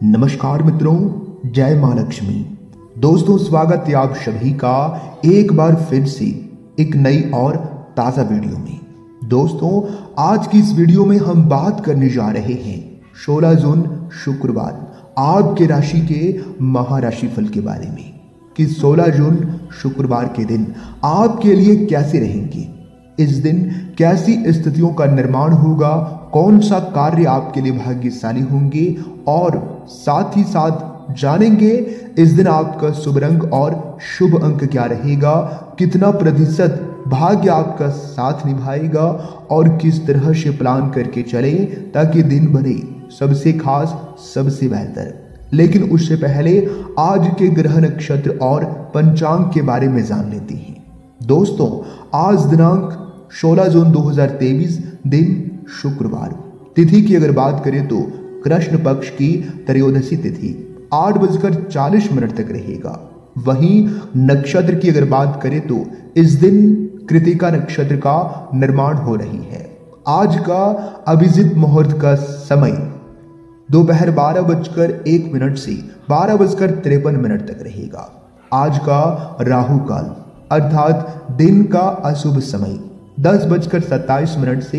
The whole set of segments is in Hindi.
नमस्कार मित्रों, जय मां लक्ष्मी। दोस्तों, स्वागत है आप सभी का एक बार फिर से एक नई और ताजा वीडियो में। दोस्तों, आज की इस वीडियो में हम बात करने जा रहे हैं 16 जून शुक्रवार आपके राशि के महाराशि फल के बारे में कि 16 जून शुक्रवार के दिन आपके लिए कैसे रहेंगे। इस दिन कैसी स्थितियों का निर्माण होगा, कौन सा कार्य आपके लिए भाग्यशाली होंगे और साथ ही साथ जानेंगे इस दिन आपका शुभ रंग और शुभ अंक क्या रहेगा, कितना प्रतिशत भाग्य आपका साथ निभाएगा और किस तरह से प्लान करके चले ताकि दिन बने सबसे खास, सबसे बेहतर। लेकिन उससे पहले आज के ग्रह, नक्षत्र और पंचांग के बारे में जान लेते हैं। दोस्तों, आज दिनांक 16 जून 2023, दिन शुक्रवार। तिथि की अगर बात करें तो कृष्ण पक्ष की त्रयोदशी तिथि 8:40 तक रहेगा। वहीं नक्षत्र की अगर बात करें तो इस दिन कृतिका नक्षत्र का निर्माण हो रही है। आज का अभिजीत मुहूर्त का समय दोपहर 12:01 से 12:53 तक रहेगा। आज का राहु काल अर्थात दिन का अशुभ समय 10:27 से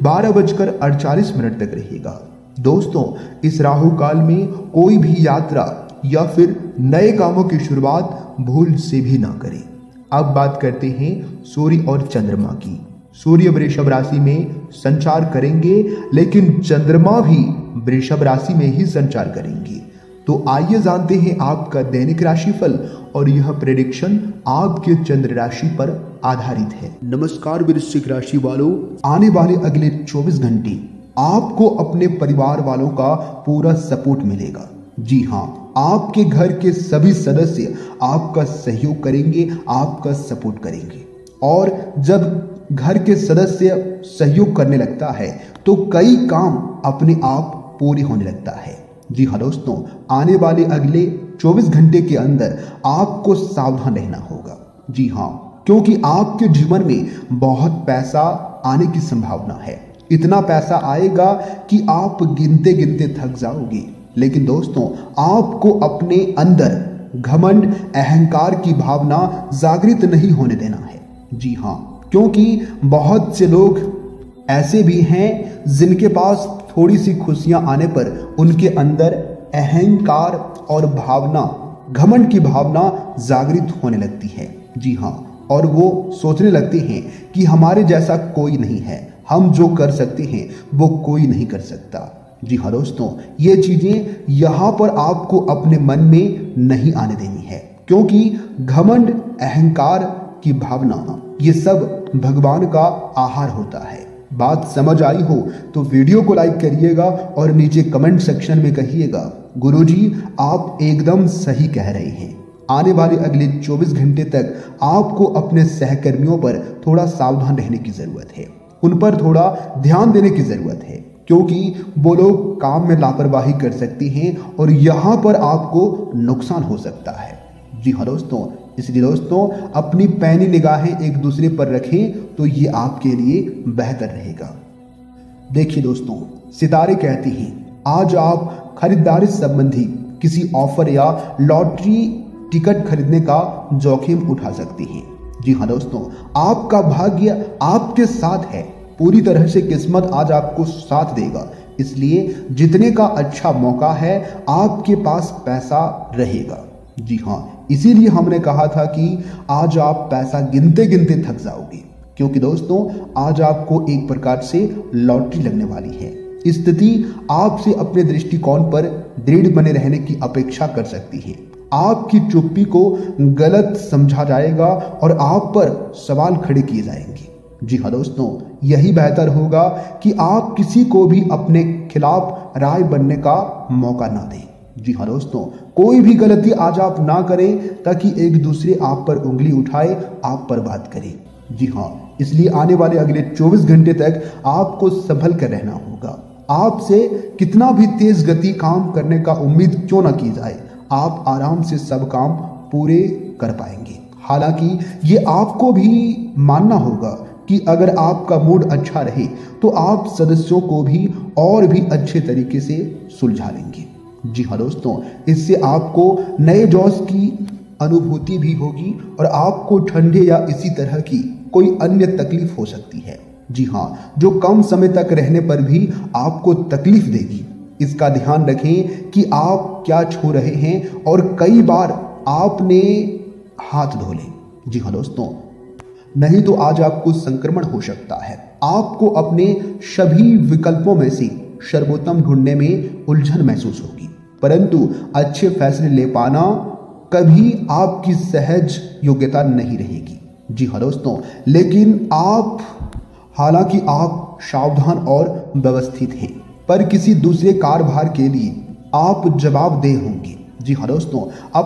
12:48 तक रहेगा। दोस्तों, इस राहु काल में कोई भी यात्रा या फिर नए कामों की शुरुआत भूल से भी ना करें। अब बात करते हैं सूर्य और चंद्रमा की। सूर्य वृषभ राशि में संचार करेंगे, लेकिन चंद्रमा भी वृषभ राशि में ही संचार करेंगे। तो आइए जानते हैं आपका दैनिक राशिफल, और यह प्रेडिक्शन आपके चंद्र राशि पर आधारित है। नमस्कार वृश्चिक राशि वालों, आने वाले अगले 24 घंटे आपको अपने परिवार वालों का पूरा सपोर्ट मिलेगा। जी हाँ, आपके घर के सभी सदस्य आपका सहयोग करेंगे, आपका सपोर्ट करेंगे। और जब घर के सदस्य सहयोग करने लगता है तो कई काम अपने आप पूरे होने लगता है। जी हाँ दोस्तों, आने वाले अगले 24 घंटे के अंदर आपको सावधान रहना होगा। जी हाँ, क्योंकि आपके जीवन में बहुत पैसा आने की संभावना है। इतना पैसा आएगा कि आप गिनते गिनते थक जाओगे। लेकिन दोस्तों, आपको अपने अंदर घमंड, अहंकार की भावना जागृत नहीं होने देना है। जी हाँ, क्योंकि बहुत से लोग ऐसे भी हैं जिनके पास थोड़ी सी खुशियां आने पर उनके अंदर अहंकार और भावना, घमंड की भावना जागृत होने लगती है। जी हाँ, और वो सोचने लगते हैं कि हमारे जैसा कोई नहीं है, हम जो कर सकते हैं वो कोई नहीं कर सकता। जी हाँ दोस्तों, ये चीजें यहाँ पर आपको अपने मन में नहीं आने देनी है, क्योंकि घमंड, अहंकार की भावना ये सब भगवान का आहार होता है। बात समझ आई हो तो वीडियो को लाइक करिएगा और नीचे कमेंट सेक्शन में कहिएगा, गुरुजी आप एकदम सही कह रहे हैं। आने वाले अगले 24 घंटे तक आपको अपने सहकर्मियों पर थोड़ा सावधान रहने की जरूरत है, उन पर थोड़ा ध्यान देने की जरूरत है, क्योंकि वो लोग काम में लापरवाही कर सकती हैं और यहाँ पर आपको नुकसान हो सकता है। जी हाँ दोस्तों, इसलिए दोस्तों अपनी पैनी निगाहें एक दूसरे पर रखें तो ये आपके लिए बेहतर रहेगा। देखिए दोस्तों, सितारे कहते हैं आज आप खरीदारी संबंधी किसी ऑफर या लॉटरी टिकट खरीदने का जोखिम उठा सकते हैं। जी हाँ दोस्तों, आपका भाग्य आपके साथ है, पूरी तरह से किस्मत आज आपको साथ देगा। इसलिए जितने का अच्छा मौका है आपके पास पैसा रहेगा। जी हाँ, इसीलिए हमने कहा था कि आज आप पैसा गिनते गिनते थक जाओगे, क्योंकि दोस्तों आज आपको एक प्रकार से लॉटरी लगने वाली है। स्थिति आपसे अपने दृष्टिकोण पर दृढ़ बने रहने की अपेक्षा कर सकती है। आपकी चुप्पी को गलत समझा जाएगा और आप पर सवाल खड़े किए जाएंगे। जी हाँ दोस्तों, यही बेहतर होगा कि आप किसी को भी अपने खिलाफ राय बनने का मौका ना दें। जी हाँ दोस्तों, कोई भी गलती आज आप ना करें ताकि एक दूसरे आप पर उंगली उठाए, आप पर बात करें। जी हाँ, इसलिए आने वाले अगले 24 घंटे तक आपको संभल कर रहना होगा। आपसे कितना भी तेज गति काम करने का उम्मीद क्यों ना की जाए, आप आराम से सब काम पूरे कर पाएंगे। हालांकि ये आपको भी मानना होगा कि अगर आपका मूड अच्छा रहे तो आप सदस्यों को भी और भी अच्छे तरीके से सुलझा लेंगे। जी हाँ दोस्तों, इससे आपको नए जोश की अनुभूति भी होगी और आपको ठंडे या इसी तरह की कोई अन्य तकलीफ हो सकती है, जी हाँ, जो कम समय तक रहने पर भी आपको तकलीफ देगी। इसका ध्यान रखें कि आप क्या छू रहे हैं और कई बार आपने हाथ धो लें, जी हाँ दोस्तों, नहीं तो आज आपको संक्रमण हो सकता है। आपको अपने सभी विकल्पों में से सर्वोत्तम ढूंढने में उलझन महसूस होगी, परंतु अच्छे फैसले ले पाना कभी आपकी सहज योग्यता नहीं रहेगी, जी हाँ दोस्तों। लेकिन हालांकि आप सावधान और व्यवस्थित हैं, पर किसी दूसरे कार्यभार के लिए आप जवाबदेह होंगे, जी हाँ दोस्तों।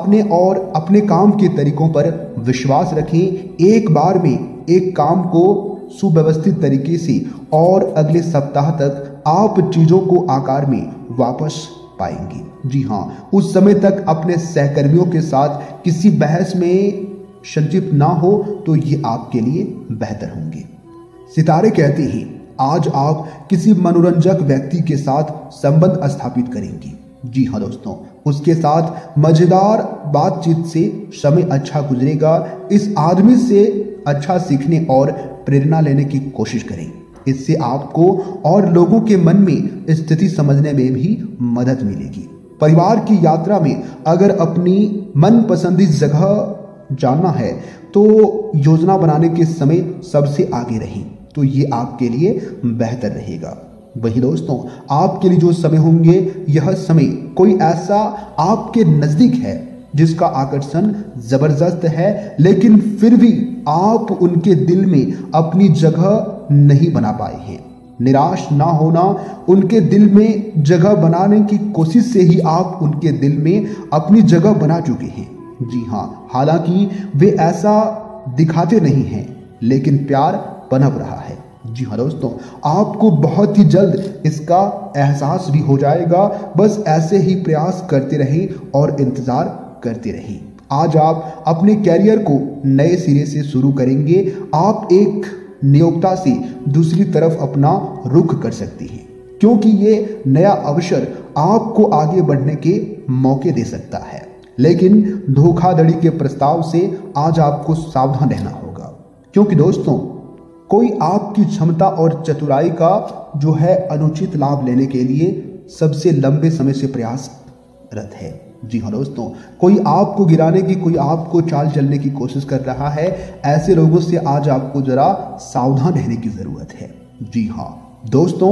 अपने काम के तरीकों पर विश्वास रखें। एक बार में एक काम को सुव्यवस्थित तरीके से और अगले सप्ताह तक आप चीजों को आकार में वापस पाएंगे, जी हाँ। उस समय तक अपने सहकर्मियों के साथ किसी बहस में संलिप्त ना हो तो ये आपके लिए बेहतर होंगे। सितारे कहते हैं आज आप किसी मनोरंजक व्यक्ति के साथ संबंध स्थापित करेंगे, जी हाँ दोस्तों। उसके साथ मजेदार बातचीत से समय अच्छा गुजरेगा। इस आदमी से अच्छा सीखने और प्रेरणा लेने की कोशिश करें। इससे आपको और लोगों के मन में स्थिति समझने में भी मदद मिलेगी। परिवार की यात्रा में अगर अपनी मनपसंदीदा जगह जाना है तो योजना बनाने के समय सबसे आगे रहें, तो ये आपके लिए बेहतर रहेगा। वही दोस्तों, आपके लिए जो समय होंगे, यह समय कोई ऐसा आपके नजदीक है जिसका आकर्षण जबरदस्त है, लेकिन फिर भी आप उनके दिल में अपनी जगह नहीं बना पाए हैं। निराश ना होना, उनके दिल में जगह बनाने की कोशिश से ही आप उनके दिल में अपनी जगह बना चुके हैं, जी हाँ। हालांकि वे ऐसा दिखाते नहीं हैं, लेकिन प्यार पनप रहा है, जी हाँ दोस्तों। आपको बहुत ही जल्द इसका एहसास भी हो जाएगा। बस ऐसे ही प्रयास करते रहें और इंतजार करते रहें। आज आप अपने कैरियर को नए सिरे से शुरू करेंगे। आप एक नियोक्ता से दूसरी तरफ अपना रुख कर सकते हैं, क्योंकि ये नया अवसर आपको आगे बढ़ने के मौके दे सकता है। लेकिन धोखाधड़ी के प्रस्ताव से आज आपको सावधान रहना होगा, क्योंकि दोस्तों कोई आपकी क्षमता और चतुराई का जो है अनुचित लाभ लेने के लिए सबसे लंबे समय से प्रयासरत है, जी हाँ दोस्तों। कोई आपको गिराने की, कोई आपको चाल चलने की कोशिश कर रहा है। ऐसे लोगों से आज आपको जरा सावधान रहने की जरूरत है, जी हाँ दोस्तों।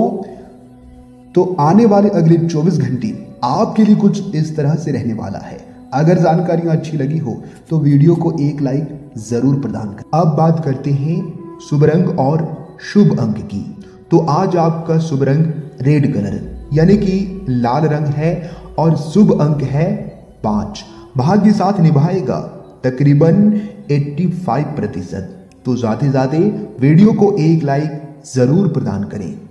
तो आने वाले अगले 24 घंटे आपके लिए कुछ इस तरह से रहने वाला है। अगर जानकारियां अच्छी लगी हो तो वीडियो को एक लाइक जरूर प्रदान करें। अब बात करते हैं शुभ रंग और शुभ अंक की। तो आज आपका शुभ रंग रेड कलर यानी कि लाल रंग है और शुभ अंक है 5। भाग्य साथ निभाएगा तकरीबन 85%। तो ज्यादा वीडियो को एक लाइक जरूर प्रदान करें।